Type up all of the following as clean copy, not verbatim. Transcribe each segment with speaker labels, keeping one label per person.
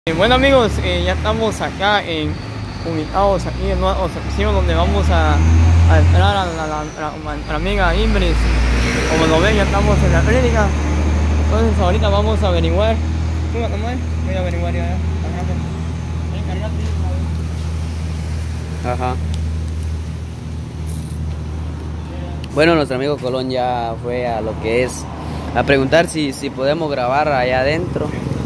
Speaker 1: Bueno amigos, ya estamos acá ubicados aquí en una sección donde vamos a entrar a la amiga Imbris. Como lo ven, ya estamos en la clínica. Entonces ahorita vamos a averiguar. ¿Cómo es? Voy a averiguar ya.
Speaker 2: Ajá. Bueno, nuestro amigo Colón ya fue a lo que es a preguntar si podemos grabar allá adentro.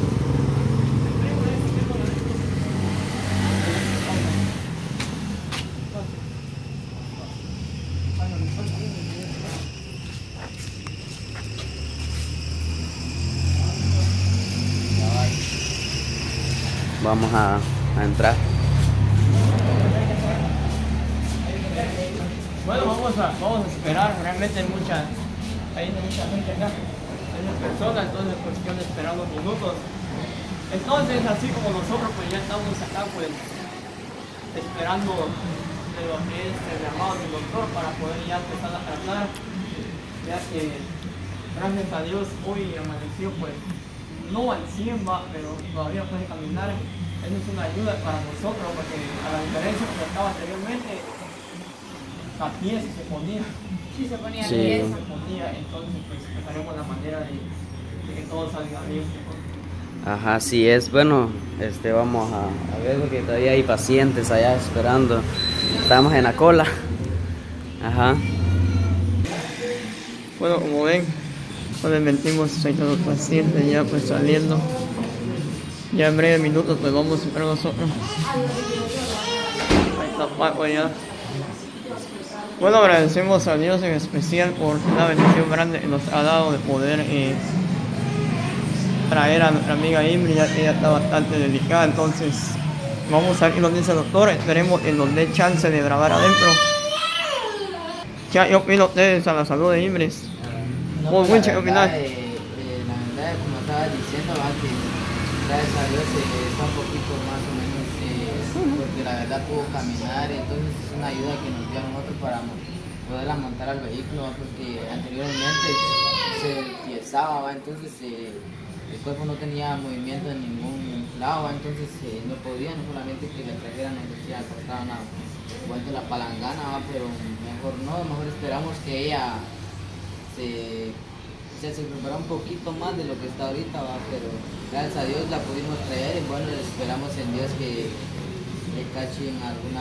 Speaker 2: Vamos a entrar.
Speaker 1: Bueno, vamos a esperar. Realmente hay mucha gente acá, hay muchas personas, entonces es cuestión de esperar unos minutos. Entonces, así como nosotros pues ya estamos acá pues esperando de lo que es el llamado del doctor para poder ya empezar a tratar, ya que gracias a Dios hoy amaneció pues no al 100 va, pero todavía puede caminar. Eso es una ayuda para nosotros porque a la diferencia que estaba anteriormente, a pie se ponía.
Speaker 3: Sí, se ponía
Speaker 2: Sí.
Speaker 3: bien.
Speaker 1: Se ponía, entonces pues buscaremos la manera de que todo salga bien.
Speaker 2: Ajá, sí es. Bueno, vamos a ver porque todavía hay pacientes allá esperando. Estamos en la cola. Ajá.
Speaker 1: Bueno, como ven, cuando metimos ahí todos los pacientes ya pues saliendo. Ya en breves minutos pues vamos a esperar nosotros. Ahí está Paco ya. Bueno, agradecemos a Dios en especial por la bendición grande que nos ha dado de poder traer a nuestra amiga Imbris, ya que ella está bastante delicada. Entonces vamos a ver qué nos dice el doctor. Esperemos que nos dé chance de grabar adentro. ¿Qué opinan ustedes a la salud de Imbris? ¿Qué opinan?
Speaker 4: La verdad, como estaba diciendo, que gracias a Dios está un poquito más o menos, porque la verdad pudo caminar, entonces es una ayuda que nos dio a nosotros para poderla montar al vehículo, porque anteriormente se tiesaba, entonces el cuerpo no tenía movimiento en ningún lado, entonces no podía, no solamente que le trajeran, nos decía, costaba una vuelta la palangana, pero mejor no, mejor esperamos que ella se recupera un poquito más de lo que está ahorita, pero gracias a Dios la pudimos traer y bueno, esperamos en Dios que le cachen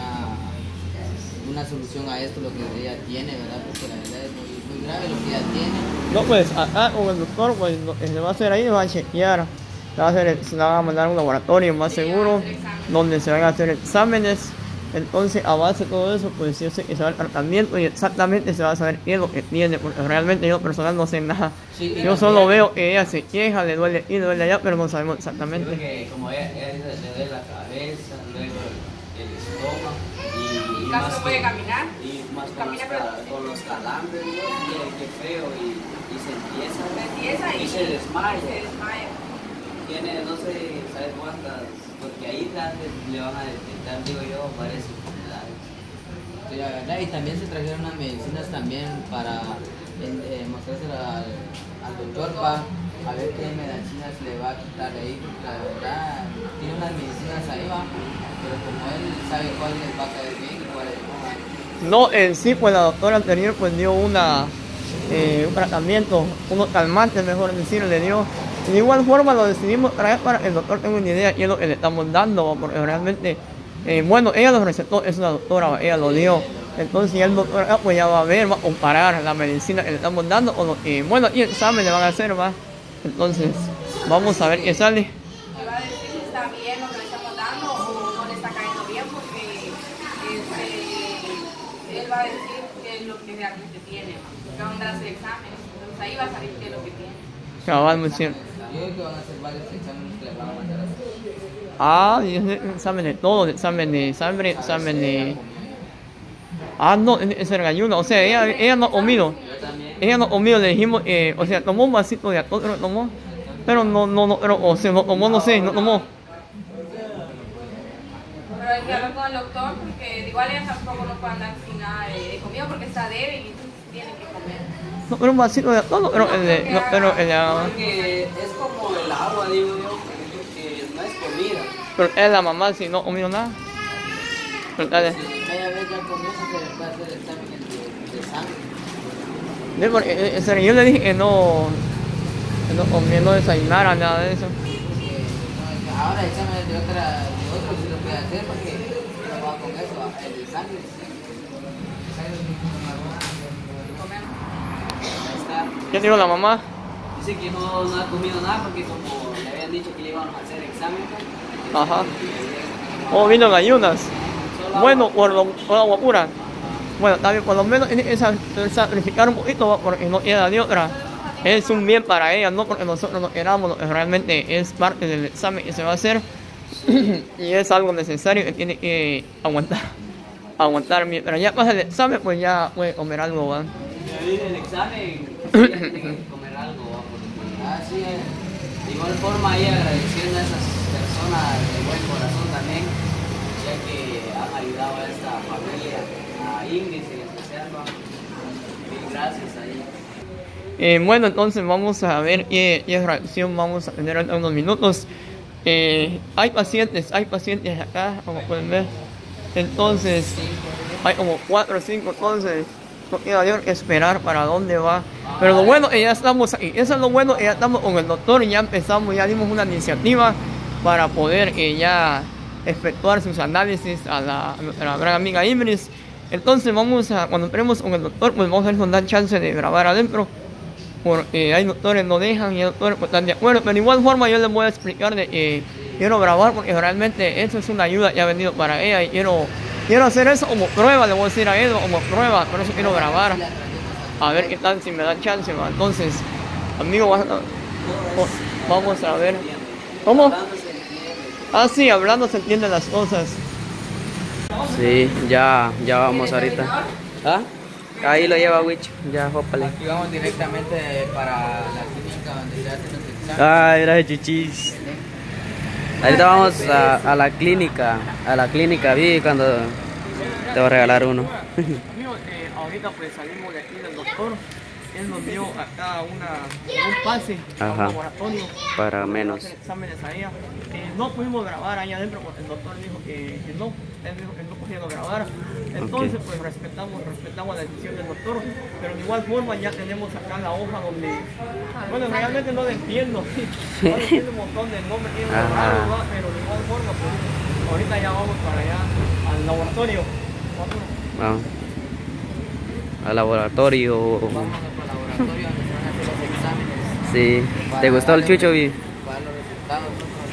Speaker 4: alguna solución a esto, lo que ella tiene, ¿verdad? Porque la verdad es muy grave lo que ella tiene.
Speaker 1: No, pues acá con el doctor, pues lo que se va a hacer ahí, va a chequear, se la va a mandar a un laboratorio más seguro, donde se van a hacer exámenes. Entonces, a base de todo eso, pues yo sé que se va el tratamiento y exactamente se va a saber qué es lo que tiene, porque realmente yo personal no sé nada.
Speaker 4: Sí,
Speaker 1: Yo solo veo que ella se queja, le duele aquí, le duele allá, pero no sabemos exactamente.
Speaker 5: Porque como ella le duele la cabeza, luego el estómago y
Speaker 3: Casi
Speaker 5: más
Speaker 3: no puede caminar.
Speaker 5: y más
Speaker 3: Camina,
Speaker 5: con los calambres, ¿no? Qué feo y se empieza
Speaker 3: Empieza
Speaker 5: y se desmaya.
Speaker 3: se desmaya.
Speaker 5: Tiene, no sé, ¿sabes cuántas? Porque ahí le van a detectar, digo yo, varias enfermedades.
Speaker 4: Sí, la verdad, y también se trajeron unas medicinas también para mostrársela al doctor para a ver qué medicinas le va a quitar ahí, porque la verdad tiene unas medicinas ahí, va, pero como él sabe cuál les va a caer bien y cuál no.
Speaker 1: No, en sí, pues la doctora anterior pues dio un tratamiento, unos calmantes, mejor decir, le dio. De igual forma lo decidimos traer para que el doctor tenga una idea de qué es lo que le estamos dando, porque realmente, bueno, ella lo recetó, es una doctora, ella lo dio. Entonces ya el doctor pues ya va a ver, va a comparar la medicina que le estamos dando o lo que, bueno, y el examen le van a hacer, va. Entonces, vamos a ver qué sale.
Speaker 3: Le va a decir si está bien lo que le estamos dando o no le está cayendo bien, porque él va a decir qué es lo que realmente tiene. Que van a dar ese examen, entonces ahí va a salir qué es lo que tiene.
Speaker 1: Cabal, muy cierto.
Speaker 4: Yo creo que van a hacer varios exámenes que le van a mandar a hacer.
Speaker 1: Ah, y es examen de todo, examen de sangre, examen de... Ah, no, es el ayuno, o sea, ella no comido. Ella no comido, le dijimos, o sea, tomó un vasito de alcohol, pero tomó. Pero pero, o sea, no tomó, no sé, no tomó.
Speaker 3: Pero hay que hablar con el doctor porque igual ella tampoco no puede andar sin nada de comida porque está débil y entonces tiene que comer.
Speaker 1: No, pero un vasito de alcohol, pero
Speaker 5: Porque es como el agua, digo yo, que no es comida.
Speaker 1: Pero es la mamá si no comió nada. Preguntarle.
Speaker 4: Cada vez ya comienza se le puede hacer el examen de sangre.
Speaker 1: Yo le dije que no comía, no desayunara, nada de eso.
Speaker 4: Ahora el examen de otro sí lo puede hacer porque no va con eso, el de sangre.
Speaker 5: Ahí está.
Speaker 1: ¿Qué dijo la mamá?
Speaker 5: Dice que no ha comido nada porque como le habían dicho que le íbamos a hacer examen.
Speaker 1: Ajá. Oh, vino en ayunas. Bueno, por agua pura. Bueno, también por lo menos tiene que sacrificar un poquito porque no queda de otra. Es un bien para ella, no porque nosotros no queramos, lo que realmente es parte del examen que se va a hacer. Y es algo necesario que tiene que aguantar. Mientras ya pasa el examen, pues ya puede comer algo, ¿va?
Speaker 5: El examen, ya tiene que comer algo, ¿va? Porque
Speaker 4: Así es.
Speaker 5: de igual forma ahí agradeciendo a esas personas de buen corazón también, ya que han ayudado a esta familia, a Ingrid en especial, ¿va? Mil gracias ahí.
Speaker 1: Bueno, entonces vamos a ver qué reacción vamos a tener en unos minutos. Hay pacientes acá, como pueden ver. Entonces, hay como 4 o 5, entonces no queda de esperar para dónde va. Pero lo bueno es que ya estamos aquí. Eso es lo bueno, ya estamos con el doctor y ya empezamos, ya dimos una iniciativa para poder ya efectuar sus análisis a nuestra gran amiga Ingrid. Entonces cuando entremos con el doctor, pues vamos a ver si nos dan chance de grabar adentro. Porque hay doctores no dejan y hay doctores pues están de acuerdo, pero de igual forma yo les voy a explicar de que quiero grabar porque realmente eso es una ayuda que ha venido para ella y quiero hacer eso como prueba, le voy a decir a Edo como prueba, por eso quiero grabar, a ver qué tal si me dan chance, ¿va? Entonces, amigos, vamos a ver, ¿cómo? Ah, sí, hablando se entienden las cosas.
Speaker 2: Sí, ya vamos ahorita. ¿Ah? Ahí lo lleva Wich, ya, jópale.
Speaker 4: Aquí vamos directamente para la clínica donde se hacen los exámenes.
Speaker 2: Ay, gracias, chichis. Ahorita vamos a la clínica, vi cuando te voy a regalar uno.
Speaker 1: Amigos, ahorita pues salimos de aquí del doctor. Él nos dio acá un pase a un laboratorio
Speaker 2: para menos
Speaker 1: hacer exámenes a ella. No pudimos grabar ahí adentro porque el doctor dijo que no, él dijo que no podía grabar. Entonces pues respetamos la decisión del doctor, pero de igual forma ya tenemos acá la hoja donde, bueno, realmente no lo entiendo, no entiendo un montón de nombres, pero de igual forma pues ahorita ya vamos para allá al laboratorio.
Speaker 2: Vamos al laboratorio.
Speaker 4: Vamos al laboratorio donde se van a hacer los exámenes.
Speaker 2: Sí, ¿te gustó el chucho, Vi?
Speaker 4: Para los resultados.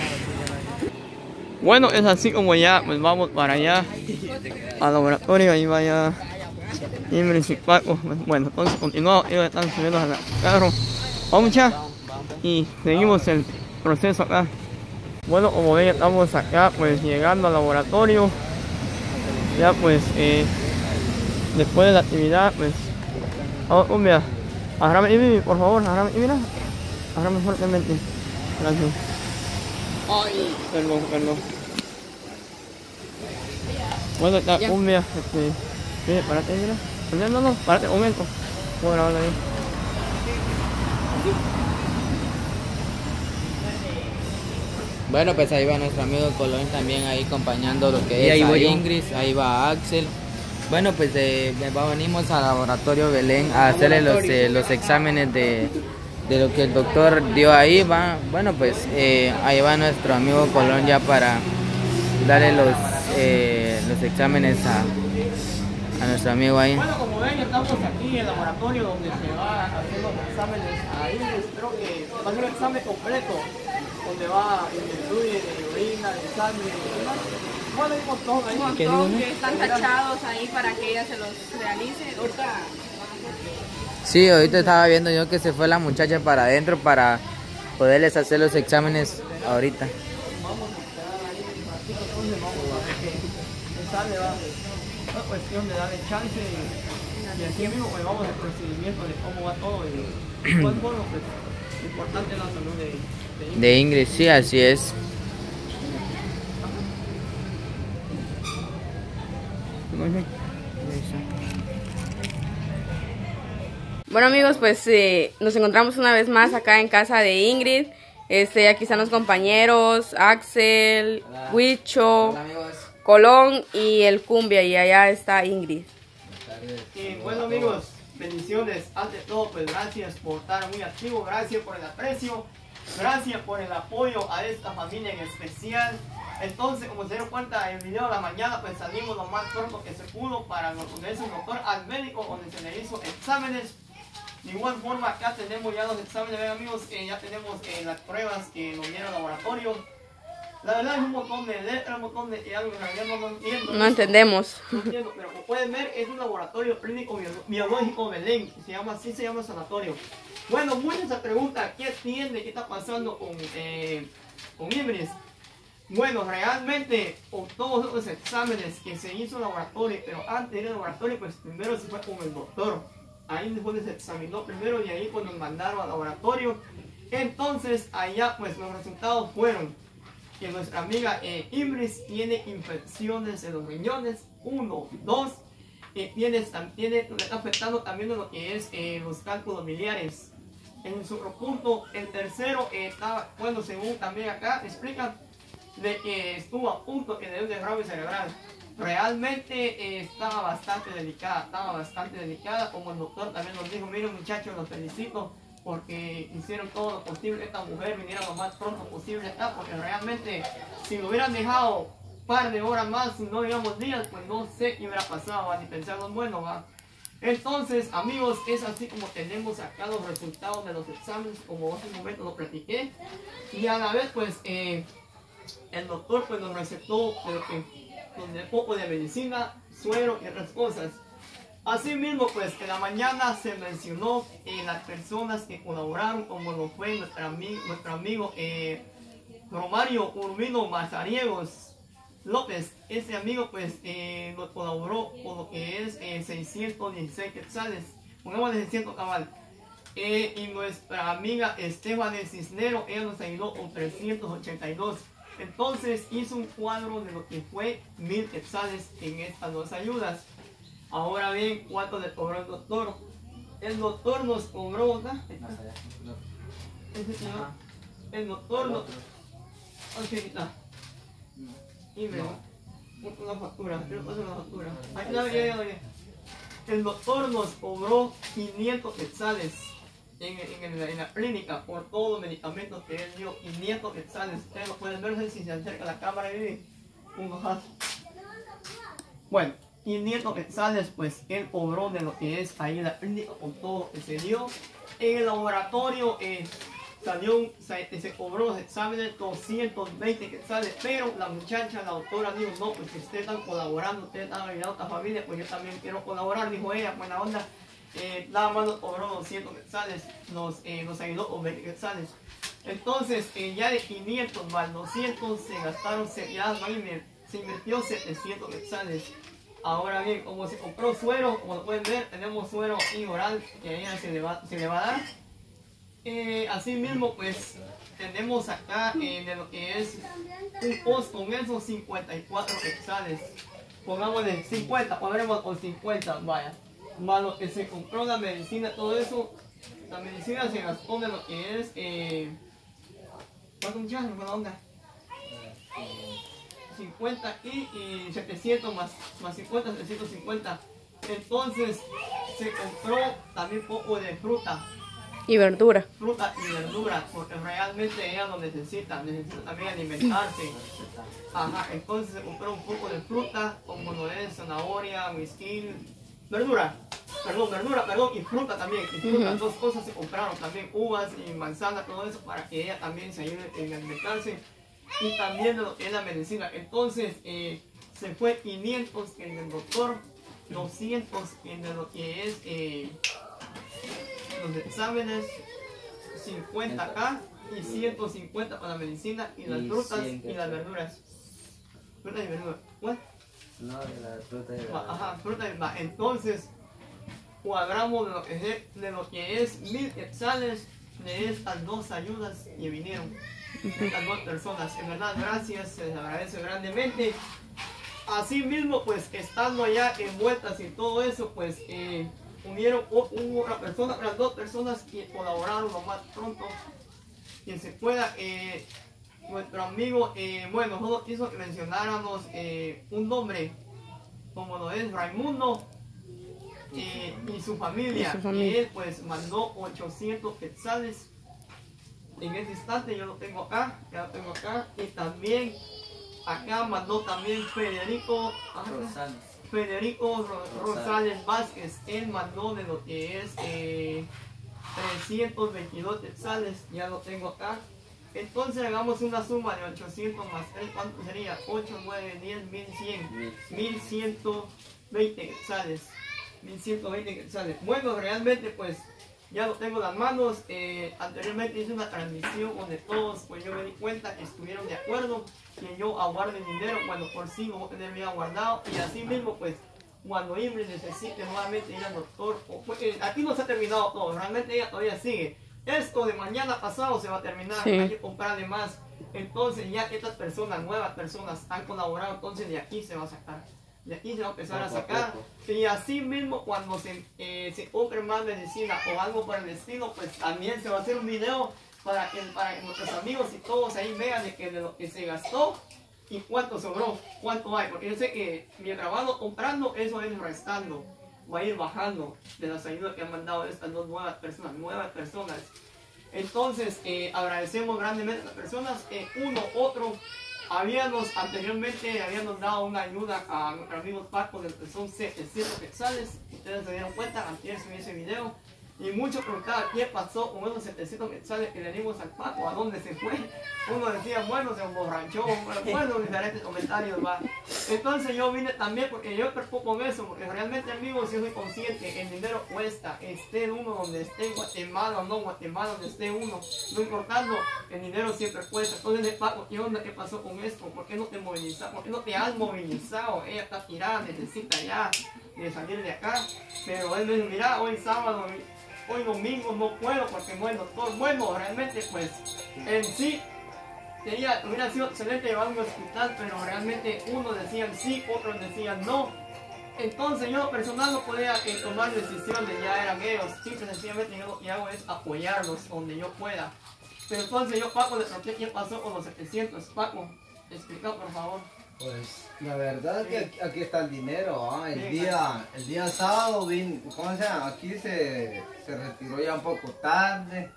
Speaker 1: Bueno, es así como ya, pues vamos para allá al laboratorio, ahí vaya Ingrid y Paco. Bueno, entonces continuamos, ellos están subiendo al carro. Vamos ya y seguimos el proceso acá. Bueno, como ven, estamos acá pues llegando al laboratorio. Ya pues después de la actividad pues vamos, mira, agárrame Ivy, por favor, agárrame Ivy, agárrame fuertemente. Gracias. Ay, perdón. Bueno, está cumbia, mire, párate, mira. No, párate, un momento. Voy a grabarla ahí.
Speaker 4: Bueno, pues ahí va nuestro amigo Colón también ahí acompañando lo que
Speaker 2: Y
Speaker 4: es
Speaker 2: ahí
Speaker 4: a
Speaker 2: voy yo.
Speaker 4: Ingrid, ahí va Axel. Bueno, pues venimos al laboratorio Belén a hacerle los exámenes de lo que el doctor dio ahí, va. Bueno, pues ahí va nuestro amigo Colón ya para darle los exámenes a nuestro amigo ahí.
Speaker 1: Bueno, como ven, estamos aquí en el laboratorio donde se va a hacer los exámenes. Ahí espero que va a ser un examen completo, donde va a incluir de orina, de sangre y demás. Bueno, hay un montón
Speaker 3: Que están tachados ahí para que ella se los realice. Ahorita
Speaker 4: Sí, ahorita estaba viendo yo que se fue la muchacha para adentro para poderles hacer los exámenes ahorita.
Speaker 1: vamos a esperar ahí un ratito, entonces vamos a ver qué sale, va. Es cuestión de darle chance y así mismo pues vamos al procedimiento de cómo va todo y cuál forma pues lo importante es la salud de Ingrid.
Speaker 4: De Ingrid, sí, así es.
Speaker 3: Bueno amigos, pues nos encontramos una vez más acá en casa de Ingrid. Aquí están los compañeros, Axel,
Speaker 4: Hola.
Speaker 3: Huicho,
Speaker 4: Hola amigos.
Speaker 3: Colón y el Cumbia, y allá está Ingrid.
Speaker 4: Buenas tardes.
Speaker 1: Y bueno amigos, bendiciones. Ante todo, pues gracias por estar muy activo, gracias por el aprecio, gracias por el apoyo a esta familia en especial. Entonces, como se dieron cuenta en el video de la mañana, pues salimos lo más pronto que se pudo para donde es el doctor al médico, donde se le hizo exámenes. De igual forma, acá tenemos ya los exámenes, ¿ven, amigos? Ya tenemos las pruebas que nos dieron el laboratorio. La verdad es un montón de letras, un montón de algo que en realidad no entiendo.
Speaker 3: No entendemos.
Speaker 1: No entiendo, pero como pueden ver, es un laboratorio clínico biológico Belén. Así se llama el sanatorio. Bueno, muchos se preguntan qué tiene, qué está pasando con Ibris. Bueno, realmente con todos los exámenes que se hizo en el laboratorio, pero antes de ir al laboratorio, pues primero se fue con el doctor. Ahí después se examinó primero y ahí pues nos mandaron al laboratorio. Entonces allá pues los resultados fueron que nuestra amiga Ibris tiene infecciones en los riñones, 1, 2, le está afectando también lo que es los cálculos biliares. En su otro punto, el tercero estaba, bueno, según también acá explican, de que estuvo a punto de un derrame cerebral. Realmente estaba bastante delicada, como el doctor también nos dijo, miren muchachos, los felicito porque hicieron todo lo posible que esta mujer viniera lo más pronto posible acá, porque realmente si lo hubieran dejado un par de horas más, no digamos días, pues no sé qué hubiera pasado, ni pensarlo bueno, ¿va? Entonces amigos, es así como tenemos acá los resultados de los exámenes, como hace un momento lo platiqué, y a la vez pues el doctor pues nos recetó un poco de medicina, suero y otras cosas. Asimismo, pues en la mañana se mencionó las personas que colaboraron, como lo fue nuestro amigo Romario Urbino Mazariegos López. Ese amigo pues nos colaboró con lo que es 616 quetzales, pongamos de 600 cabal. Y nuestra amiga Esteban de Cisnero, ella nos ayudó con 382. Entonces hizo un cuadro de lo que fue 1000 quetzales en estas dos ayudas. Ahora bien, ¿cuánto le cobró el doctor? El doctor nos cobró, ¿verdad? El doctor nos... Aquí está. Y me una factura, quiero pasar una factura. Aquí la el doctor nos cobró 500 quetzales en la clínica por todos los medicamentos que él dio. 500 quetzales. Ustedes lo pueden ver si se acerca la cámara y un ojazo. Bueno, 500 quetzales pues él cobró de lo que es ahí en la clínica con todo lo que se dio. En el laboratorio se cobró los exámenes 220 quetzales, pero la muchacha, la doctora dijo, no, pues si ustedes están colaborando, ustedes están ayudando a esta familia, pues yo también quiero colaborar, dijo ella, buena onda. Nada más nos cobró 200 quetzales, nos ayudó con 20 quetzales. Entonces ya de 500 más 200 se gastaron, se invirtió 700 quetzales. Ahora bien, como se compró suero, como lo pueden ver, tenemos suero y oral que a ella se le va a dar. Así mismo pues tenemos acá de lo que es un post con esos 54 quetzales. Pongámosle 50, pondremos con 50, vaya. Más lo que se compró la medicina, todo eso, la medicina se gastó de lo que es ¿cuánto muchachos? ¿Cuánta onda? 50 y 700 más 50, 750. Entonces se compró también poco de fruta
Speaker 3: Y verdura.
Speaker 1: Fruta y verdura, porque realmente ella lo necesita también alimentarse. Ajá, entonces se compró un poco de fruta, como lo es zanahoria, whisky, verdura, y fruta también. Y fruta, dos cosas se compraron también, uvas y manzana, todo eso para que ella también se ayude en alimentarse. Y también lo que es la medicina. Entonces se fue 500 en el doctor, 200 en lo que es los exámenes, 50 acá y 150 para la medicina y las frutas y las verduras. Frutas y verduras. ¿What?
Speaker 4: No, la fruta y verdura.
Speaker 1: Ajá, fruta y verdura. Entonces cuadramos de lo que es 1000 quetzales de estas dos ayudas que vinieron. Estas dos personas, en verdad gracias, se les agradece grandemente. Así mismo pues estando allá envueltas y todo eso pues hubo otra persona, las dos personas que colaboraron lo más pronto que se pueda. Nuestro amigo, bueno, solo quiso que mencionáramos un nombre, como lo es Raimundo y su familia. Y él pues mandó 800 quetzales. En este instante yo lo tengo acá, ya lo tengo acá. Y también acá mandó también Federico Rosales Vázquez. Él mandó de lo que es 322 quetzales, ya lo tengo acá. Entonces hagamos una suma de 800 más 3, ¿cuánto sería? 8, 9, 10, 1100, 1120 quetzales. 1120 quetzales. Bueno, realmente pues ya lo tengo en las manos. Anteriormente hice una transmisión donde todos, pues yo me di cuenta que estuvieron de acuerdo que yo aguarde el dinero cuando por sí lo voy a tener bien guardado. Y así mismo pues cuando Ingrid necesite nuevamente ir al doctor, aquí no se ha terminado todo, realmente ella todavía sigue. Esto de mañana pasado se va a terminar, hay que comprarle más. Entonces ya estas personas, nuevas personas, han colaborado, entonces de aquí se va a sacar. De aquí se va a empezar a sacar. Y así mismo cuando se compre más medicina o algo por el estilo, pues también se va a hacer un video para que nuestros amigos y todos ahí vean de lo que se gastó y cuánto sobró, cuánto hay. Porque yo sé que mientras van comprando, eso va a ir restando, va a ir bajando de las ayudas que han mandado estas dos nuevas personas. Entonces agradecemos grandemente a las personas. Otro, anteriormente habíamos dado una ayuda a nuestros amigos Paco, que son 700 quetzales. Ustedes se dieron cuenta, antes subí ese video. Y muchos preguntaban qué pasó con esos 700 quetzales que le dimos al Paco, a dónde se fue. Uno decía, bueno, se emborrachó, bueno, diferentes comentarios, va. Entonces yo vine también porque yo me preocupo con eso, porque realmente, amigos, yo soy consciente, el dinero cuesta, esté uno donde esté, en Guatemala o no Guatemala, donde esté uno, no importando, el dinero siempre cuesta. Entonces, Paco, ¿qué onda? ¿Qué pasó con esto? ¿Por qué no te movilizas? ¿Por qué no te has movilizado? Ella está tirada, necesita ya de salir de acá. Pero él me dijo, mira, hoy sábado, hoy domingo no puedo porque no hay doctor. Bueno, realmente pues en sí hubiera sido excelente llevarlo al hospital, pero realmente unos decían sí, otros decían no. Entonces yo personal no podía tomar decisiones, ya eran ellos. Simple sencillamente yo lo que hago es apoyarlos donde yo pueda. Pero entonces yo, Paco, le pregunté qué pasó con los 700. Paco, explica por favor.
Speaker 6: Pues la verdad que aquí está el dinero, el día sábado aquí se retiró ya un poco tarde,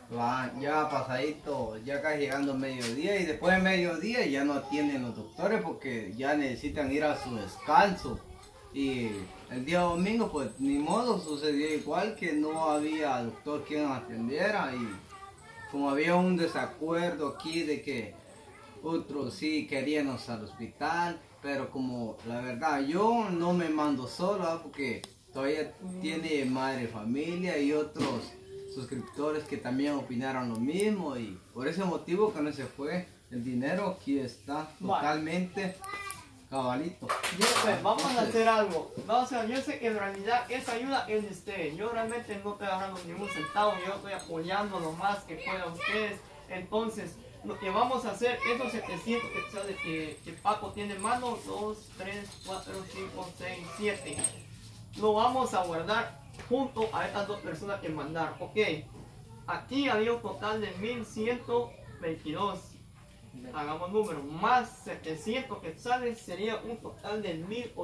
Speaker 6: ya pasadito, ya casi llegando mediodía, y después de mediodía ya no atienden los doctores porque ya necesitan ir a su descanso. Y el día domingo pues ni modo, sucedió igual, que no había doctor quien atendiera, y como había un desacuerdo aquí de que otros sí querían irnos al hospital, pero como la verdad yo no me mando solo, porque todavía tiene madre, familia y otros suscriptores que también opinaron lo mismo, y por ese motivo que no se fue el dinero, aquí está totalmente cabalito.
Speaker 1: Pues, vamos a hacer algo. No, yo sé que en realidad esa ayuda es de ustedes. Yo realmente no estoy agarrando ningún centavo, yo estoy apoyando lo más que pueda a ustedes. Entonces, lo que vamos a hacer, esos 700 quetzales que Paco tiene en mano, 2, 3, 4, 5, 6, 7, lo vamos a guardar junto a estas dos personas que mandaron. Ok, aquí había un total de 1122, hagamos número, más 700 quetzales sería un total de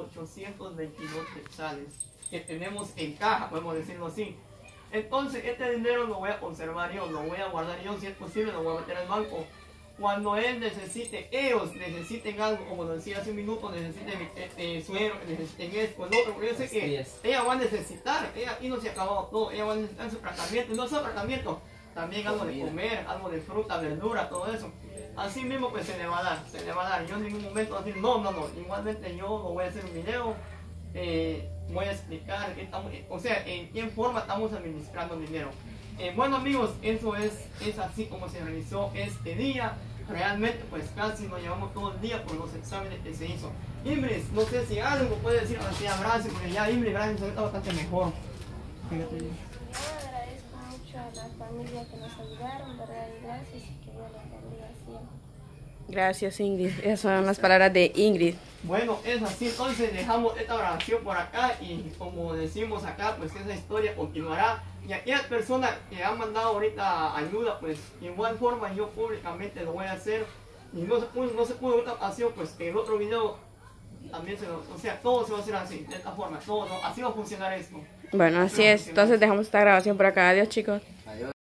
Speaker 1: 1822 quetzales que tenemos en caja, podemos decirlo así. Entonces este dinero lo voy a conservar yo, lo voy a guardar yo, si es posible lo voy a meter al banco. Cuando ellos necesiten algo, como lo decía hace un minuto, necesiten suero, necesiten esto, el otro, porque yo sé que ella va a necesitar, ella aquí no se ha acabado todo, ella va a necesitar su tratamiento, y no solo tratamiento, también algo de comer, algo de fruta, verdura, todo eso. Así mismo pues se le va a dar, yo en ningún momento voy a decir no, igualmente yo lo voy a hacer un video. Voy a explicar en qué forma estamos administrando el dinero. Bueno amigos, eso es así como se realizó este día. Realmente pues casi nos llevamos todo el día por los exámenes que se hizo. Ingrid, no sé si algo puede decir así, abrazo, porque ya Ingrid, gracias, está bastante mejor. Fíjate.
Speaker 7: Yo agradezco mucho a la familia que nos ayudaron, ¿verdad? Y gracias, y que Dios les bendiga siempre.
Speaker 8: Gracias, Ingrid. Esas son las palabras de Ingrid.
Speaker 1: Bueno, es así, entonces dejamos esta grabación por acá y como decimos acá, pues esa historia continuará. Y aquellas personas que han mandado ahorita ayuda, pues de igual forma yo públicamente lo voy a hacer. Y no se pudo en esta ocasión, pues en el otro video también o sea, todo se va a hacer así, de esta forma, todo, así va a funcionar esto.
Speaker 8: Bueno, así es. Entonces dejamos esta grabación por acá. Adiós, chicos.
Speaker 4: Adiós.